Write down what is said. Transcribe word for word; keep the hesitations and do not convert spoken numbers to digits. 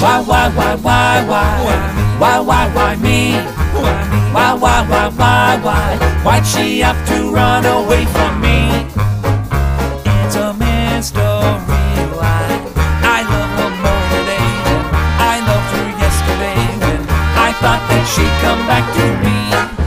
Why, why, why, why, why? Why, why, why me? Why, why, why, why, why? Why'd she have to run away from me? It's a mystery why I love her more today than I loved her yesterday, when I thought that she'd come back to me.